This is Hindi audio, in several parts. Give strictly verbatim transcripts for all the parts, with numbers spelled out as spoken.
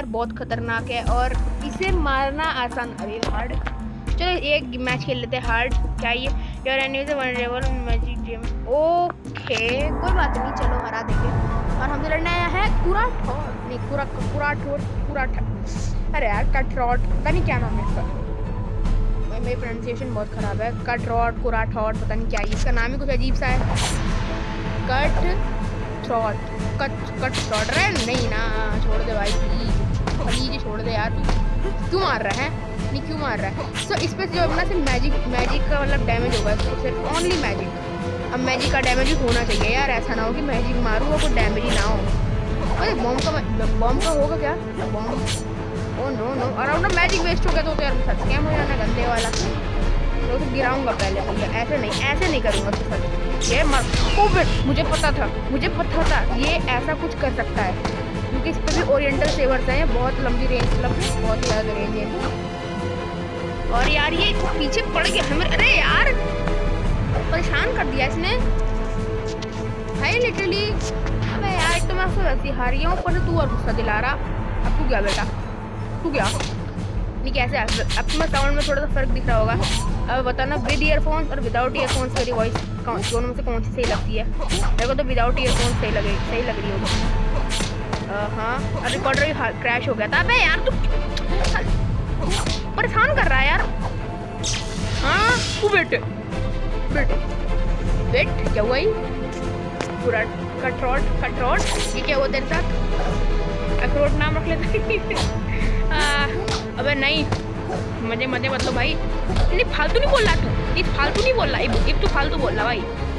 यार बहुत खतरनाक है और इसे मारना आसान। अरे हार्ड, चलो एक मैच खेल लेते हैं हार्ड। क्या ये your enemy vulnerable magic game. Okay कोई बात नहीं, चलो हरा देंगे। और हमने लड़ना आया है कुरा ठोट, नहीं कुरा कुरा ठोट कुरा ठोट, अरे यार कटरॉट, पता नहीं क्या नाम है इसका, मेरी प्रोनाउंसिएशन बहुत ख़राब है। कटरॉट कुरा ठोट, पता नहीं क्या है इसका नाम ही कुछ अजीब सा है। Cut throat, cut cut throat रहे नहीं ना, छोड़ दे भाई प्लीज प्लीज छोड़ दे यार। क्यों मार रहा है, नहीं क्यों मार रहा है। सो so, इस पर जो अपना सिर्फ मैजिक मैजिक का मतलब डैमेज होगा, सिर्फ ओनली मैजिक। अब मैजिक का डैमेज भी होना चाहिए यार, ऐसा ना हो कि मैजिक मारूँ और कोई डैमेज ही ना हो। अरे बॉम्ब का बॉम्ब का होगा क्या बॉम्ब, ओ नो नो, और अपना मैजिक वेस्ट हो गया तो, तो यार सच स्कैम हो जाना गंदे वाला। तो, तो गिराऊंगा पहले भैया, ऐसे नहीं ऐसे नहीं करूँगा तो सच ये मर। ओ बेट मुझे पता था, मुझे पता था ये ऐसा कुछ कर सकता है, क्योंकि इस पर भी ओरिएंटल सेवर्स हैं, बहुत लंबी रेंज, मतलब बहुत ज़्यादा रेंज है। और यार ये पीछे पड़ गया हमें, अरे यार परेशान कर दिया इसने भाई लिटरली। अबे यार एक तो मैं उससे वैसी हार गया हूँ, ऊपर से तू और गुस्सा दिला रहा। अब तू क्या बेटा, तू क्या नहीं कैसे आ? अब तुम्हें साउंड में थोड़ा सा फर्क दिख रहा होगा। अब बताना विद ईयरफोन्स और विदाउट ईयरफोन्स मेरी वॉइस दोनों में से कौन सी सही लगती है। मेरे को तो विदाउट ईयरफोन्स सही लगे सही लग रही होगी। हाँ और रिकॉर्डर भी क्रैश हो गया था। अबे यार तू परेशान कर रहा है यार। हाँ तू बेटे बेटे वेट, क्या हुआ ही पूरा कटरॉट कटरॉट, ये क्या हुआ तेरे साथ? अखरोट नाम रख लेता। अबे नहीं मजे मजे मतलब भाई, नहीं फालतू नहीं बोल रहा तू, ये फालतू नहीं बोल रहा, ये तू फालतू बोल रहा भाई।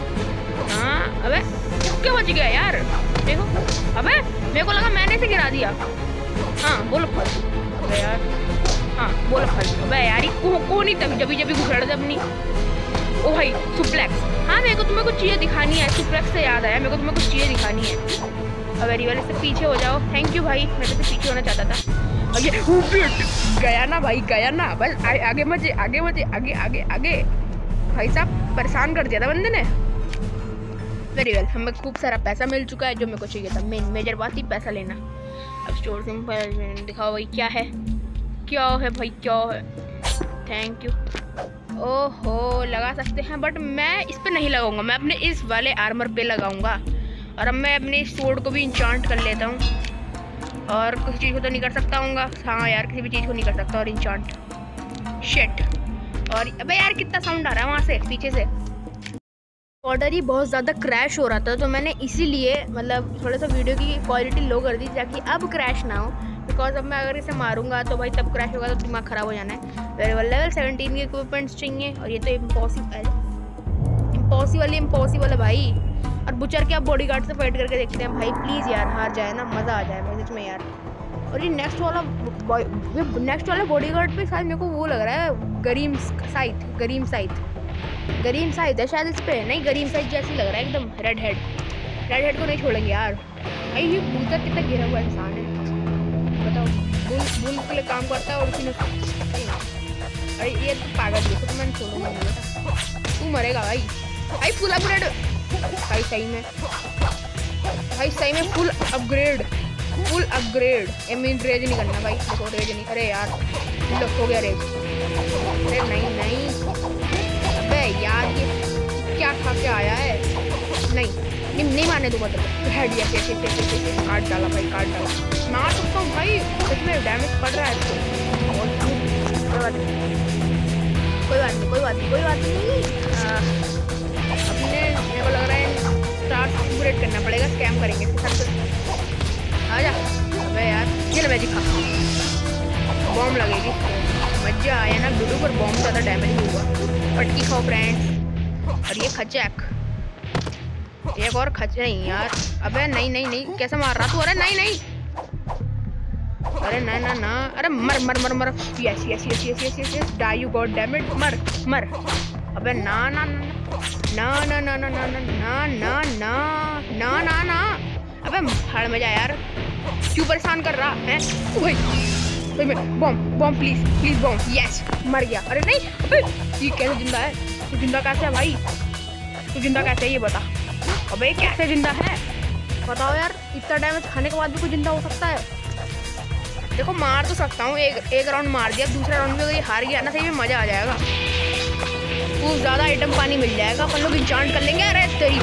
हाँ अबे क्या बच गया यार, देखो अबे मेरे को लगा मैंने से गिरा दिया। हाँ बोलो फालतू, अबे यार हाँ बोलो फालतू। अबे यार को, को नहीं तभी जब जब घुसड़ जब नहीं। ओ भाई सुप्लेक्स, हाँ मेरे को तुम्हें कुछ चीज़ें दिखानी है। सुप्लेक्स से याद आया, मेरे को तुम्हें कुछ चीज़ें दिखानी है। अबे रिवर से पीछे हो जाओ, थैंक यू भाई, मैं तो पीछे होना चाहता था। ये गया ना भाई, गया ना, बस आ, आगे मजे आगे मजे आगे आगे आगे। भाई साहब परेशान कर दिया था बंदे ने। वेरी वेल, हमें खूब सारा पैसा मिल चुका है जो मेरे को चाहिए था। मेन मेजर बात ही पैसा लेना। अब स्टोर से दिखाओ भाई क्या है, क्या है भाई क्या है। Thank you. ओहो लगा सकते हैं, बट मैं इस पे नहीं लगाऊंगा, मैं अपने इस वाले आर्मर पे लगाऊंगा। और अब मैं अपने स्वॉर्ड को भी इंचांट कर लेता हूँ। और किसी चीज़ को तो नहीं कर सकता हूँगा, हाँ यार किसी भी चीज़ को नहीं कर सकता। और इंचांट शिट। और अबे यार कितना साउंड आ रहा है वहाँ से पीछे से। ऑर्डर ही बहुत ज़्यादा क्रैश हो रहा था, तो मैंने इसीलिए मतलब थोड़ा सा वीडियो की क्वालिटी लो कर दी ताकि अब क्रैश ना हो। बिकॉज अब मैं अगर इसे मारूंगा तो भाई तब क्रैश होगा तो दिमाग ख़राब हो जाना है। वेरिएबल लेवल सेवनटीन के इक्विपमेंट्स चाहिए, और ये तो इम्पॉसिबल इम्पॉसिबल इम्पॉसिबल है भाई। और बुचर के आप बॉडीगार्ड से फाइट करके देखते हैं भाई, प्लीज़ यार हार जाए ना, मज़ा आ जाए मैसेज में यार। और ये नेक्स्ट वाला नेक्स्ट वाला बॉडीगार्ड पे शायद मेरे को वो लग रहा है गरीम साइथ गरीम साइथ गरीम साइथ है शायद इस पे, नहीं गरीम साइथ जैसी लग रहा है एकदम। रेड हेड रेड हेड को नहीं छोड़ेंगे यार भाई। ये बुचर कितना गिरा हुआ इंसान है बताओ, बुल बुल के लिए काम करता है और उसी ने। अरे ये तो पागल देखो, तो मैंने छोड़ूंगा नहीं, तू मरेगा भाई। भाई फुल अपग्रेड भाई, सही में भाई सही में full upgrade full upgrade. I mean raise नहीं करना भाई, देखो रेज नहीं। अरे यार लग हो गया रेज। अरे नहीं नहीं अबे यार ये क्या खा के आया है। नहीं नहीं, नहीं मारने दूंगा तो हेड या कैसे कैसे काट डाला भाई, काट डाला। मार सकता हूँ भाई, कितने डैमेज पड़ रहा है इसको। कोई बात नहीं कोई बात नहीं कोई बात नहीं कोई बात नहीं। अपने मेरे को लग रहा है स्टार्स अपग्रेड करना पड़ेगा, स्कैम करेंगे इसके साथ। आ जा अबे यार, ये मैजिक खा, बॉम्ब लगेगी। मजा आया ना वीडियो पर, बॉम्ब ज़्यादा डैमेज नहीं हुआ। पटकी खाओ फ्रेंड्स। और ये खचैक, एक और खच नहीं यार। अबे नहीं नहीं नहीं, कैसे मार रहा तू? अरे नहीं नहीं, अरे ना ना ना, अरे मर मर मर मर। Yes yes yes yes yes yes yes, die you god damn it, मर मर। अबे ना ना ना ना ना ना ना ना ना ना ना ना ना ना ना। अबे भाड़ में जा यार, क्यों परेशान कर रहा है? भाई bomb bomb please please bomb. Yes मर गया। अरे नहीं अबे ये कैसे जिंदा है? तू जिंदा कैसे है भाई? तू जिंदा कैसे है ये बता। अबे कैसे जिंदा है बताओ यार? इतना डैमेज खाने के बाद भी कोई जिंदा हो सकता है? देखो मार तो सकता हूँ, एक एक राउंड मार दिया, दूसरा राउंड में अगर ये हार गया ना सही में मज़ा आ जाएगा। खूब ज़्यादा आइटम पानी मिल जाएगा, अपन लोग इंचांट कर लेंगे। अरे तेरी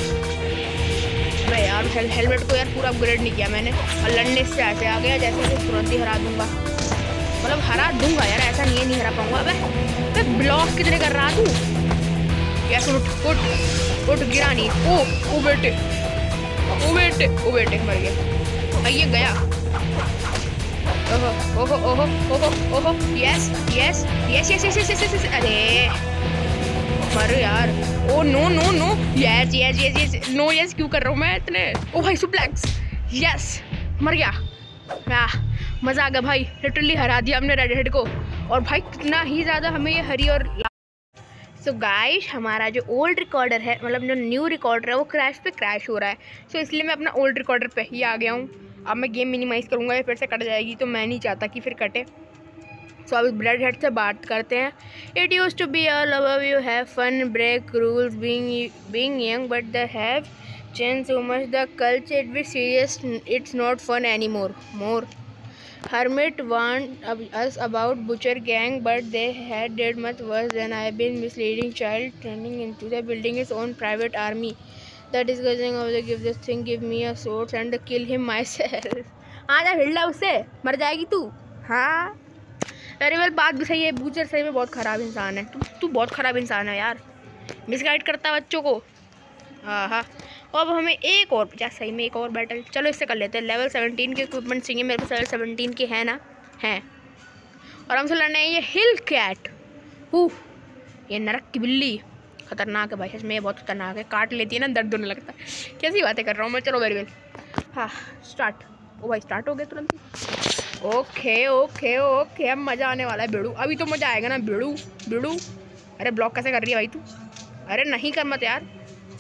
मैं यार हेल, हेलमेट को यार पूरा अपग्रेड नहीं किया मैंने, और लड़ने से ऐसे आ गया जैसे कि तुरंत ही हरा दूंगा। मतलब हरा दूंगा यार, ऐसा नहीं है नहीं हरा पाऊंगा। अबे मैं ब्लॉक कितने कर रहा तू? यस उठ उठ उठ, गिरा नहीं। ओ ओ बेटे ओ बेटे ओ बेटे मर गया। ये गया। ओहो ओहो ओहो ओहो ओहो, yes yes yes yes yes yes yes. अरे मर यार। Oh no no no, yes yes yes yes no, yes क्यों कर रहा हूँ मैं इतने? ओ भाई सुप्लेक्स, यस मर गया। वाह मज़ा आ गया भाई, लिटरली हरा दिया हमने रेड हेड को। और भाई कितना ही ज़्यादा हमें ये हरी और सो so गाइस, हमारा जो ओल्ड रिकॉर्डर है, मतलब जो न्यू रिकॉर्डर है वो क्रैश पे क्रैश हो रहा है। सो so इसलिए मैं अपना ओल्ड रिकॉर्डर पे ही आ गया हूँ। अब मैं गेम मिनिमाइज़ करूँगा, ये फिर से कट जाएगी, तो मैं नहीं चाहता कि फिर कटे। सो so, अब रेड हेड से बात करते हैं। It use to be all above you have fun break rules being being young but they have change so much the culture it be serious it's not fun any more more Hermit warned us about Butcher Gang, but they had did much worse than I've been misleading child, turning into the building its own private army. The discussing of the give this thing, give me a sword and kill him myself. आ जा हिल्ला उससे, मर जाएगी तू। हाँ अरे वेल बात भी सही है, बूचर सही में बहुत ख़राब इंसान है। तू तू बहुत ख़राब इंसान है यार, मिसगाइड करता है बच्चों को। हाँ हाँ, अब हमें एक और बचा सही में, एक और बैटल। चलो इससे कर लेते हैं। लेवल सेवनटीन के इक्विपमेंट चाहिए मेरे पास, लेवल सेवनटीन के हैं ना, हैं। और हमसे लड़ना है ये हिल कैट। हूँ ये नरक की बिल्ली खतरनाक है भाई, सच में ये बहुत खतरनाक है, काट लेती है ना दर्द होने लगता है। कैसी बातें कर रहा हूँ मैं। चलो वेरी वेल, हाँ स्टार्ट। ओ भाई स्टार्ट हो गया तुरंत ही। ओके ओके ओके, अब मज़ा आने वाला है बेड़ू, अभी तो मज़ा आएगा ना बेड़ू बेड़ू। अरे ब्लॉक कैसे कर रही है भाई तू? अरे नहीं कर मत यार,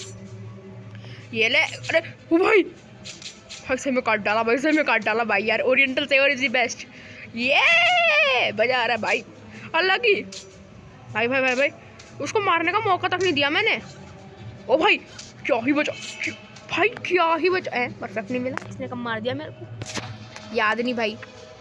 ये ले। अरे ओ भाई भाई सही में काट डाला भाई, सही में काट डाला भाई यार। Oriental saver is the best, ये मजा आ रहा है भाई। अल्लाह की भाई भाई भाई भाई, उसको मारने का मौका तक नहीं दिया मैंने। ओ भाई क्या ही बचा भाई, क्या ही बचा है। परफेक्ट नहीं मिला, इसने कब मार दिया मेरे को, याद नहीं भाई।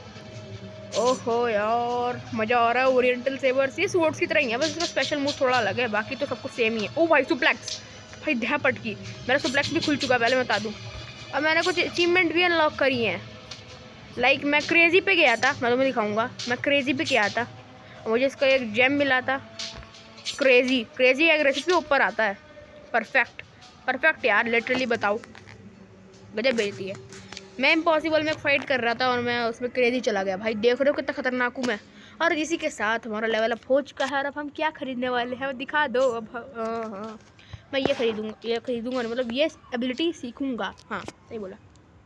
ओहो यार मज़ा आ रहा है। ओरिएंटल सेवर्स ये स्वॉर्ड्स की तरह ही है, बस इसका स्पेशल मूव थोड़ा अलग है, बाकी तो सब कुछ सेम ही है। ओ भाई सुप्लेक्स भाई ध्या पटकी, मेरा सुप्लेक्स भी खुल चुका है पहले बता दूं। और मैंने कुछ अचीवमेंट भी अनलॉक करी हैं। लाइक मैं क्रेजी पे गया था, मैं तुम्हें दिखाऊंगा। मैं क्रेजी पे गया था, मुझे इसका एक जेम मिला था। क्रेजी क्रेजी एग्रेसिव पे ऊपर आता है। परफेक्ट परफेक्ट यार, लिटरली बताओ गजब बेचती है। मैं इम्पॉसिबल में फाइट कर रहा था और मैं उसमें क्रेजी चला गया भाई। देख रहे हो कितना खतरनाक हूँ मैं। और इसी के साथ हमारा लेवल अप हो चुका है। और अब हम क्या खरीदने वाले हैं दिखा दो। अब हाँ हाँ मैं ये खरीदूँगा, ये खरीदूँगा मतलब ये एबिलिटी सीखूँगा। हाँ सही बोला,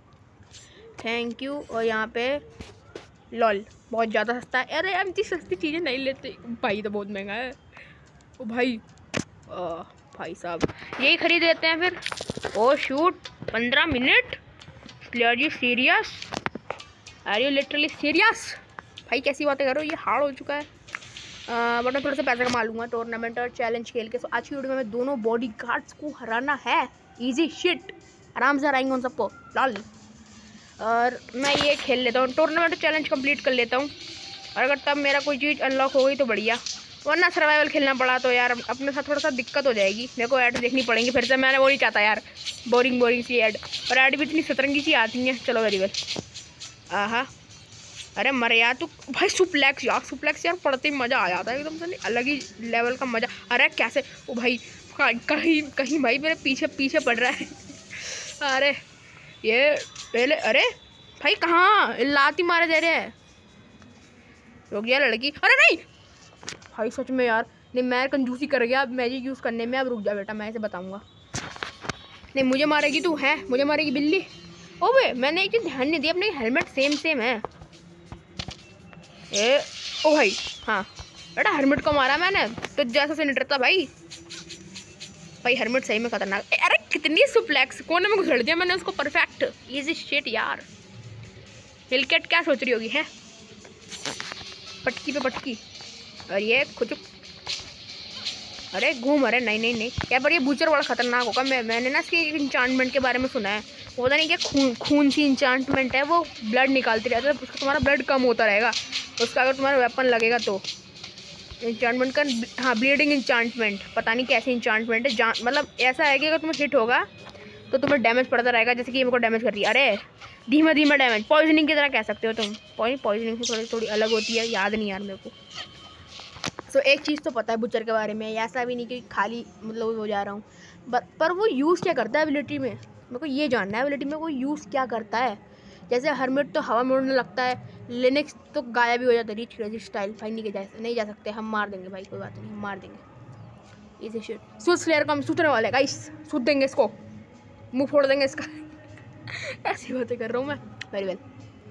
थैंक यू। और यहाँ पे लॉल बहुत ज़्यादा सस्ता है। अरे हम इतनी सस्ती चीज़ें नहीं लेते भाई, तो बहुत महंगा है। ओ भाई आ, भाई साहब यही खरीद लेते हैं फिर। ओ शूट पंद्रह minute, are you serious? Are you literally serious? भाई कैसी बातें करो, ये हार्ड हो चुका है। बट मैं थोड़ा सा पैसा कमा लूँगा टूर्नामेंट और चैलेंज खेल के। सो आज की वीडियो में दोनों बॉडी गार्ड्स को हराना है। इजी शिट, आराम से हराएंगे उन सबको लाल। और मैं ये खेल लेता हूँ, टूर्नामेंट और चैलेंज कंप्लीट कर लेता हूँ। और अगर तब मेरा कोई चीज़ अनलॉक हो गई तो बढ़िया, वरना सर्वाइवल खेलना पड़ा तो यार अपने साथ थोड़ा सा दिक्कत हो जाएगी। मेरे को ऐड देखनी पड़ेंगी फिर से, मैंने वो नहीं चाहता यार, बोरिंग बोरिंग सी ऐड। और ऐड भी इतनी सतरंगी सी आती हैं। चलो वेरी वेल। आहा अरे मर यार तू भाई। सुप्लेक्स यार, सुप्लेक्स यार पढ़ते ही मज़ा आ जाता है एकदम से, अलग ही लेवल का मज़ा। अरे कैसे ओ भाई, कहीं कहीं भाई मेरे पीछे पीछे पड़ रहा है। अरे ये पहले, अरे भाई कहाँ लाती मारे दे रहे हैं। रुक गया लड़की, अरे नहीं भाई सच में यार, नहीं मैं कंजूसी कर गया अब मैजिक यूज़ करने में। अब रुक जा बेटा, मैं इसे बताऊँगा। नहीं मुझे मारेगी तू, है मुझे मारेगी बिल्ली। ओ भाई मैंने एक चीज़ ध्यान नहीं दी, अपने हेलमेट सेम सेम है। ए ओ भाई हाँ बेटा, हेलमेट को मारा मैंने तो जैसा से नहीं डरता भाई। भाई हेलमेट सही में खतरनाक। अरे कितनी सुप्लेक्स, कोने में घुसड़ दिया मैंने उसको। परफेक्ट इजी शिट यार। हिलकेट क्या सोच रही होगी है, पटकी पे पटकी। और ये कुछ अरे घूम, अरे नहीं नहीं नहीं क्या, पर ये बूचर बड़ा खतरनाक होगा। मैं मैंने ना इसकी इंचांटमेंट के बारे में सुना है, वो पता नहीं क्या खून खून सी इंचांटमेंट है, वो ब्लड निकालती रहती है, उसका तुम्हारा ब्लड कम होता रहेगा उसका, अगर तुम्हारा वेपन लगेगा तो। इंचांटमेंट का, हाँ ब्लीडिंग इंचांटमेंट, पता नहीं कैसी इंचांटमेंट है, जान मतलब ऐसा है कि अगर तुम्हें हिट होगा तो तुम्हें डैमेज पड़ता रहेगा, जैसे कि ये मेरे को डैमेज कर रही है। अरे धीमा धीमा डैमेज, पॉइजनिंग की तरह कह सकते हो तुम। पॉइजनिंग से थोड़ी थोड़ी अलग होती है, याद नहीं यार मेरे को। सो so, एक चीज़ तो पता है बुचर के बारे में, ऐसा भी नहीं कि खाली मतलब हो जा रहा हूँ, पर वो यूज़ क्या करता है एबिलिटी में, मेरे को ये जानना है एबिलिटी में वो यूज़ क्या करता है। जैसे हरमिट तो हवा में उड़ने लगता है, लिनक्स तो गायब भी हो जाता है, रिच क्रेजी स्टाइल। भाई नहीं जा नहीं जा सकते, हम मार देंगे भाई, कोई बात नहीं, हम मार देंगे। इसे शिट सूट फ्लेयर का हम सूतने वाले गाइस, सूत देंगे इसको, मुंह फोड़ देंगे इसका। ऐसी बातें कर रहा हूँ मैं। वेरी वेल,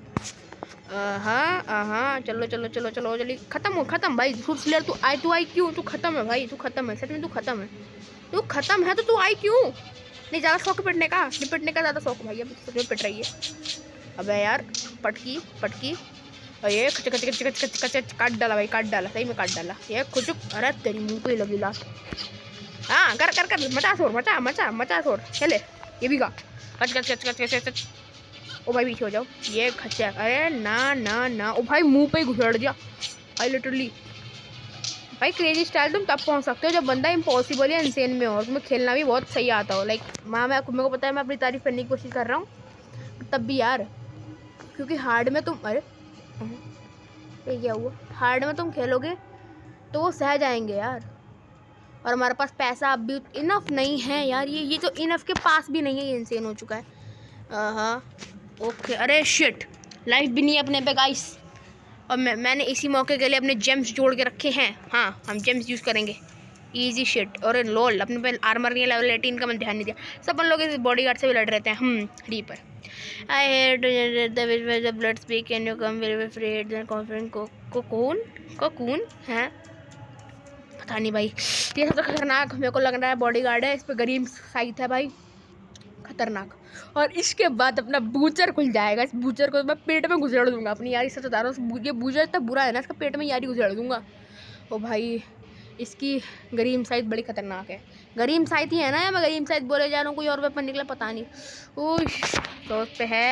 हाँ हाँ चलो चलो चलो चलो जल्दी खत्म हो, खत्म भाई। सूट फ्लेयर तू आई तू आई क्यों, तू खत्म है भाई, तू खत्म है, सच में तू खत्म है, तू खत्म है तो तू आई क्यों। नहीं ज़्यादा शौक पिटने का, निपटने का ज़्यादा शौक भाई, अब सच में पिट रही है। अबे यार पटकी पटकी, और ये खच खच खच खच खच खच काट डाला भाई, काट डाला, सही में काट डाला ये खुचुक। अरे तेरी मुंह पे लगी लात। हाँ कर कर कर, मचा शोर, मचा मचा मचा शोर, चले ये भी का कच कच कच कच कच कच। ओ भाई पीछे हो जाओ, ये खच्चा। अरे ना ना ना, ओ भाई मुंह पे ही घुसड़ दिया भाई लिटरली। भाई क्रेजी स्टाइल तुम तब पहुंच सकते हो जब बंदा इम्पॉसिबल या इंसेन में हो, तुम्हें खेलना भी बहुत सही आता हो। लाइक माँ मैं मेरे को पता है मैं अपनी तारीफ करने की कोशिश कर रहा हूँ तब भी यार, क्योंकि हार्ड में तुम, अरे ये क्या हुआ, हार्ड में तुम खेलोगे तो वो सह जाएंगे यार, और हमारे पास पैसा अब भी इनफ नहीं है यार। ये ये तो इनफ के पास भी नहीं है, ये इंसेन हो चुका है। हाँ ओके, अरे शिट लाइफ भी नहीं है अपने पे गाइस, और मैं मैंने इसी मौके के लिए अपने जेम्स जोड़ के रखे हैं। हाँ हम जेम्स यूज़ करेंगे, इजी शिट। और लोल अपने पे आर्मर नहीं है, लेवल एटीन का मैंने ध्यान नहीं दिया। सब अपन लोग इस बॉडी गार्ड से भी लड़ रहे थे। हम reaper I hate the blood speak can you come very Fred then confident cocoon cocoon है, पता नहीं भाई ये सब तो खतरनाक मेरे को लग रहा है। बॉडी गार्ड है, इस पर गरीब साइट है भाई, खतरनाक। और इसके बाद अपना बूचर खुल जाएगा, इस बूचर को मैं पेट में घुसेड़ दूंगा अपनी यारी से, बता रहा हूँ। ये बूचर इतना बुरा है ना, इसका पेट में यारी घुसेड़ दूंगा। ओ भाई इसकी गरीम साइड बड़ी खतरनाक है, गरीम साइड ही है ना, या मैं गरीम साइड बोले जा रहा हूँ, कोई और वेपन निकला पता नहीं। ओह तो उस पे है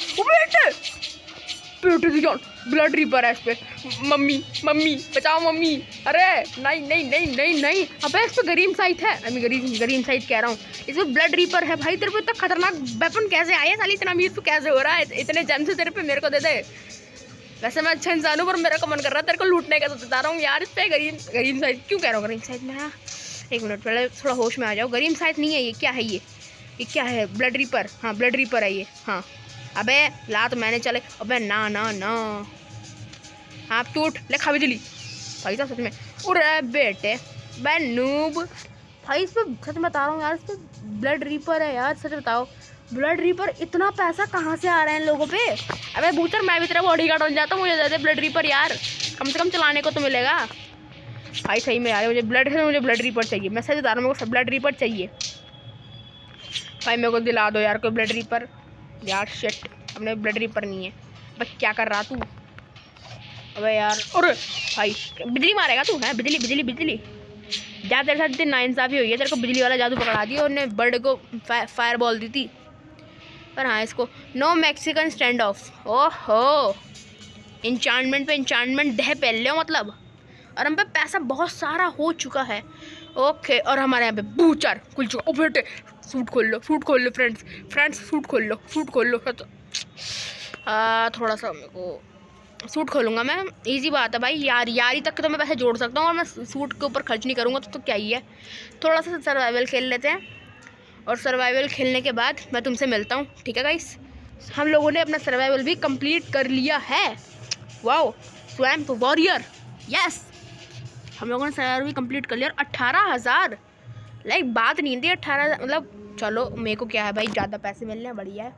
ब्लड रीपर है इस पे, मम्मी मम्मी बचाओ मम्मी। अरे नहीं नहीं नहीं नहीं नहीं, अबे इस पे गरीम साइड है, अभी गरीम गरीम साइड कह रहा हूँ, इसमें ब्लड रीपर है। भाई तेरे पे इतना खतरनाक वेपन कैसे आया साली, इतना अमीर तो कैसे हो रहा है, इतने जन से तेरे पे मेरे को दे दे। वैसे मैं अच्छा इंसान हूँ पर मेरा को मन कर रहा है तेरे को लूटने का, तो बता रहा हूँ यार इस पे गरीम गरीम साइड क्यों कह रहा हूँ, गरीम साइड में। हाँ एक मिनट पहले थोड़ा होश में आ जाओ, गरीम साइड नहीं है ये, क्या है ये ये क्या है, ब्लड रीपर। हाँ ब्लड रीपर है ये। हाँ अबे ला तो मैंने चले, अबे ना ना ना, हाँ टूट ले खा बिजली भाई साहब सच में। उरे बेटे मैं नूब भाई, इस पर सच बता रहा हूँ यार, इस पर ब्लड रीपर है यार, सच बताओ ब्लड रीपर, इतना पैसा कहाँ से आ रहा है इन लोगों पे। अबे बूचर मैं भी तेरा बॉडी गार्ड बन जाता हूँ, मुझे दे दे ब्लड रीपर यार, कम से कम चलाने को तो मिलेगा भाई। सही में यार मुझे ब्लड है, मुझे ब्लड रीपर चाहिए, मैं सच बता रहा हूँ मेरे को ब्लड रीपर चाहिए भाई, मेरे को दिला दो यार कोई ब्लड रीपर यार। शिट अपने ब्लड रीपर नहीं है, बस क्या कर रहा तू। अबे यार और भाई बिजली मारेगा तू, है बिजली बिजली बिजली जा, तेरे साथ इतनी नाइंसाफ़ी हुई है, तेरे को बिजली वाला जादू पकड़ा दिया, उन्होंने बर्ड को फायर बॉल दी थी। पर हाँ इसको नो मैक्सिकन स्टैंड ऑफ, ओहो इंचांटमेंट पे इंचांटमेंट दह पहन लो मतलब, और हम पे पैसा बहुत सारा हो चुका है। ओके और हमारे यहाँ पे बूचर खुल चुका। ओ बेटे सूट खोल लो, सूट खोल लो फ्रेंड्स फ्रेंड्स सूट खोल लो, सूट खोल लो। आ, थोड़ा सा मेरे को सूट खोलूँगा मैं, इजी बात है भाई, यार यारी तक तो मैं पैसे जोड़ सकता हूँ, और मैं सूट के ऊपर खर्च नहीं करूँगा तो, तो क्या ही है। थोड़ा सा सर्वाइवल खेल लेते हैं, और सर्वाइवल खेलने के बाद मैं तुमसे मिलता हूँ, ठीक है गाइस। हम लोगों ने अपना सर्वाइवल भी कंप्लीट कर लिया है। वाओ स्वैम्प वॉरियर, यस हम लोगों ने सर्वाइवल भी कंप्लीट कर लिया। और अट्ठारह हज़ार लाइक बात नहीं थी, अट्ठारह मतलब चलो मेरे को क्या है भाई, ज़्यादा पैसे मिल रहे हैं, बढ़िया है।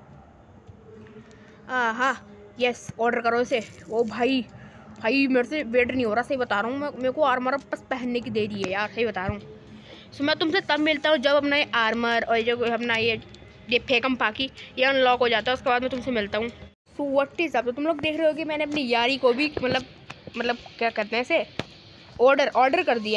हाँ यस ऑर्डर करो इसे। ओ भाई भाई मेरे से वेट नहीं हो रहा, सही बता रहा हूँ मैं, मेरे को आर्मर बस पहनने की देरी है यार, सही बता रहा हूँ। सो मैं तुमसे तब मिलता हूँ जब अपना ये आर्मर और जो अपना ये ये फेकम पाकी ये अनलॉक हो जाता है, उसके बाद मैं तुमसे मिलता हूँ। सो व्हाट इज़ अप, तो तुम लोग देख रहे हो कि मैंने अपनी यारी को भी मतलब मतलब क्या कहते हैं इसे ऑर्डर ऑर्डर कर दिया है,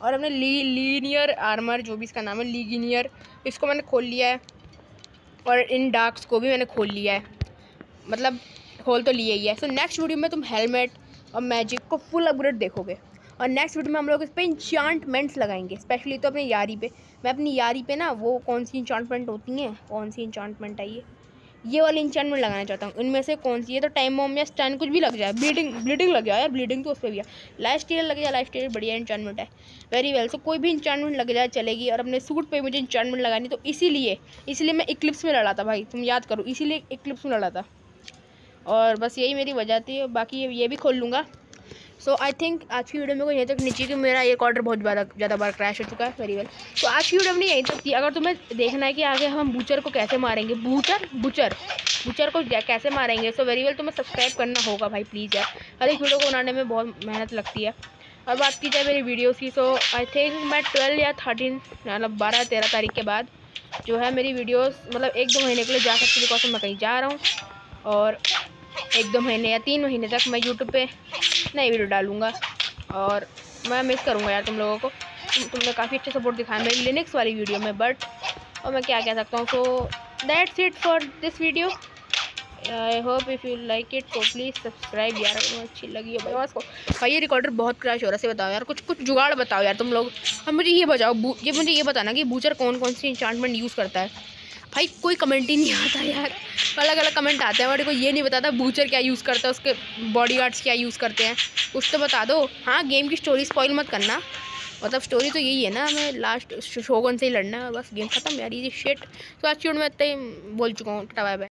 और हमने ली लीनियर आर्मर, जो भी इसका नाम है, लीगिनियर, इसको मैंने खोल लिया है। और इन डार्क्स को भी मैंने खोल लिया है, मतलब खोल तो लिया ही है। सो नेक्स्ट वीडियो में तुम हेलमेट और मैजिक को फुल अपग्रेड देखोगे। और नेक्स्ट वीडियो में हम लोग इस पर इंचांटमेंट्स लगाएंगे, स्पेशली तो अपनी यारी पे। मैं अपनी यारी पे ना वो कौन सी इंचांटमेंट होती हैं, कौन सी इंचांटमेंट है ये ये वाली इंचांटमेंट लगाना चाहता हूँ। इनमें से कौन सी है, तो टाइम बॉम्ब या स्टैन कुछ भी लग जाए, ब्लीडिंग ब्लीडिंग लग जाए यार, ब्लीडिंग तो उस पर भी है। लाइफ स्टाइल लग जाए, लाइफ स्टाइल बढ़िया इंचांटमेंट है, वेरी वेल। सो कोई भी इंचांटमेंट लग जाए चलेगी। और अपने सूट पे मुझे इंचांटमेंट लगानी, तो इसीलिए इसीलिए मैं इक्लिप्स में लड़ा था भाई, तुम याद करो, इसीलिए इक्लिप्स में लड़ा था। और बस यही मेरी वजह थी, बाकी ये ये भी खोल लूँगा। सो आई थिंक आज की वीडियो में को यहीं तक नीचे कि मेरा एक ऑर्डर बहुत ज़्यादा ज़्यादा बार क्रैश हो चुका है, वेरी वेल। तो आज की वीडियो में यहीं तक थी। अगर तुम्हें देखना है कि आगे हम बूचर को कैसे मारेंगे, बूचर बुचर बूचर को कैसे मारेंगे, सो वेरी वेल तुम्हें सब्सक्राइब करना होगा भाई, प्लीज़ यार। हर एक वीडियो को बनाने में बहुत मेहनत लगती है। और बात की जाए मेरी वीडियोज़ की, सो आई थिंक मैं ट्वेल्व या थर्टीन मतलब बारह तेरह तारीख के बाद जो है मेरी वीडियोज़ मतलब एक दो महीने के लिए जा सकती, बिकॉज मैं कहीं जा रहा हूँ। और एक दो महीने या तीन महीने तक मैं यूट्यूब पे नई वीडियो डालूँगा। और मैं मिस करूँगा यार तुम लोगों को, तुम तुमने काफ़ी अच्छा सपोर्ट दिखाया मेरी लिनक्स वाली वीडियो में, बट और मैं क्या कह सकता हूँ। So that's it for this video. I hope if you like it, तो प्लीज़ सब्सक्राइब यार, अगर अच्छी लगी है भाई। को भाई ये रिकॉर्डर बहुत क्रैश हो रहा है, से बताओ यार, कुछ कुछ जुगाड़ बताओ यार तुम लोग। अब मुझे ये बताओ, ये मुझे ये बताना कि बूचर कौन कौन सी इंचांटमेंट यूज़ करता है। भाई कोई कमेंट ही नहीं आता यार, अलग अलग कमेंट आते हैं, मेरे को ये नहीं बताता बूचर क्या यूज़ करता है, उसके बॉडीगार्ड्स क्या यूज़ करते हैं, कुछ तो बता दो। हाँ, गेम की स्टोरी स्पॉइल मत करना, मतलब स्टोरी तो यही है ना, हमें लास्ट शोगन से ही लड़ना है, बस गेम खत्म यार, ये शिट। तो आज की वीडियो में इतना ही बोल चुका हूँ, टाटा बाय बाय।